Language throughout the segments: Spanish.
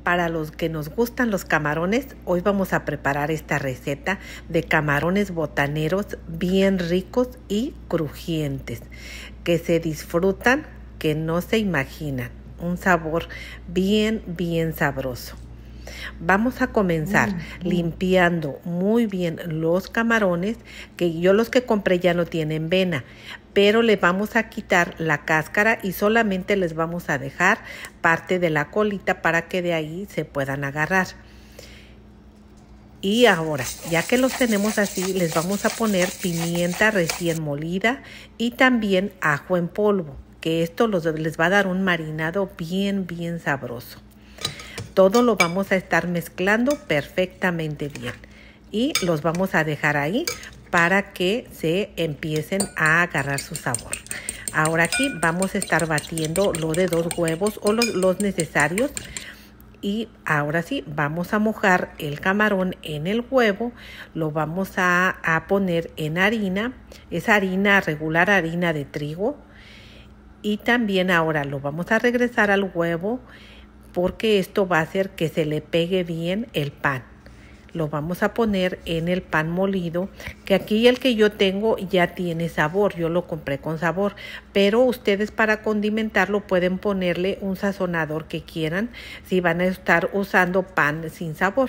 Para los que nos gustan los camarones, hoy vamos a preparar esta receta de camarones botaneros bien ricos y crujientes, que se disfrutan, que no se imaginan. Un sabor bien sabroso. Vamos a comenzar limpiando muy bien los camarones, que yo los que compré ya no tienen vena, pero le vamos a quitar la cáscara y solamente les vamos a dejar parte de la colita para que de ahí se puedan agarrar. Y ahora, ya que los tenemos así, les vamos a poner pimienta recién molida y también ajo en polvo, que esto les va a dar un marinado bien sabroso. Todo lo vamos a estar mezclando perfectamente bien y los vamos a dejar ahí para que se empiecen a agarrar su sabor. Ahora aquí vamos a estar batiendo lo de 2 huevos o los necesarios. Y ahora sí, vamos a mojar el camarón en el huevo, lo vamos a poner en harina, es harina regular, harina de trigo. Y también ahora lo vamos a regresar al huevo porque esto va a hacer que se le pegue bien el pan. Lo vamos a poner en el pan molido, que aquí el que yo tengo ya tiene sabor, yo lo compré con sabor, pero ustedes para condimentarlo pueden ponerle un sazonador que quieran si van a estar usando pan sin sabor.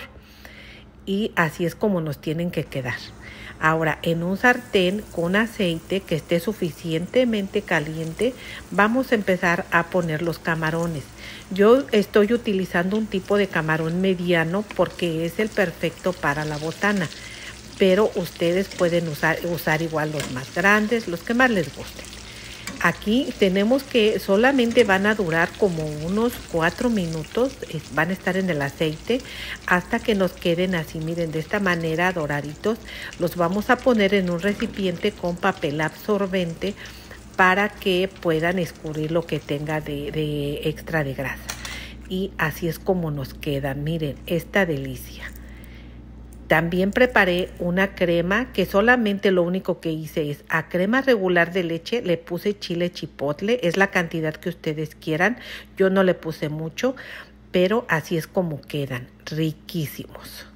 Y así es como nos tienen que quedar. Ahora, en un sartén con aceite que esté suficientemente caliente, vamos a empezar a poner los camarones. Yo estoy utilizando un tipo de camarón mediano porque es el perfecto para la botana, pero ustedes pueden usar igual los más grandes, los que más les gusten. Aquí tenemos que solamente van a durar como unos 4 minutos, van a estar en el aceite hasta que nos queden así, miren, de esta manera doraditos. Los vamos a poner en un recipiente con papel absorbente para que puedan escurrir lo que tenga de extra de grasa. Y así es como nos queda, miren, esta delicia. También preparé una crema que solamente lo único que hice es a crema regular de leche le puse chile chipotle, es la cantidad que ustedes quieran, yo no le puse mucho, pero así es como quedan, riquísimos.